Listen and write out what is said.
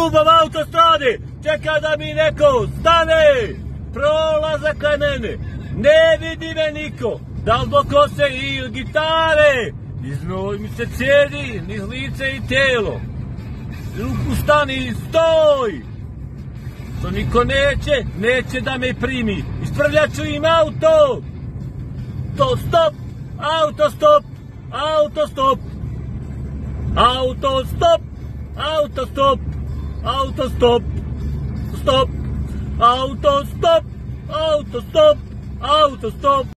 ugom autostrade čeka da mi neko stane. Prolaza kraj mene, ne vidi me niko. Da li do kose ili gitare, iznoj mi se cijedi niz lice i tijelo. Ruku stani, stoj! To niko neće da me primi. Ispravljat ću im auto. To stop, auto stop, auto stop. Auto stop, auto stop, auto stop, stop. Auto stop, auto stop, auto stop.